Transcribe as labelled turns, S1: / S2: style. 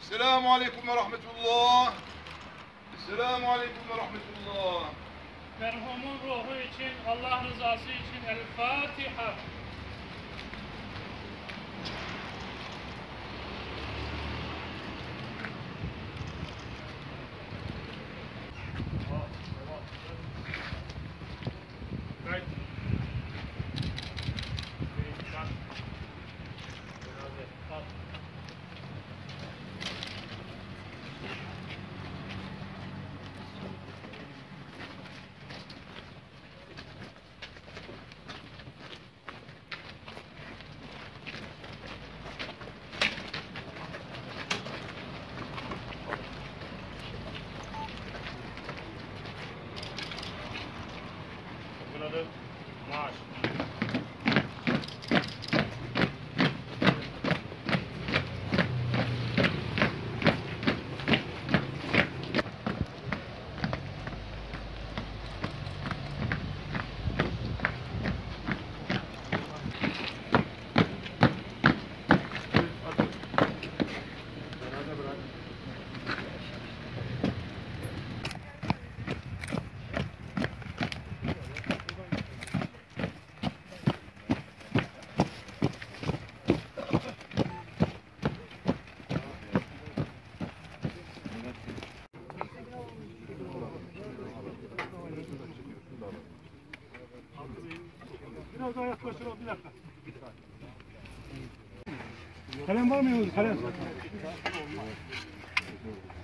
S1: Esselamu Aleyküm ve Rahmetullah. Esselamu Aleyküm ve Rahmetullah.
S2: Merhumun ruhu için, Allah rızası için El Fatiha. Adı maaş.
S3: Biraz daha yaklaştıralım, bir dakika. Kalem var mı Yavuz? Kalem.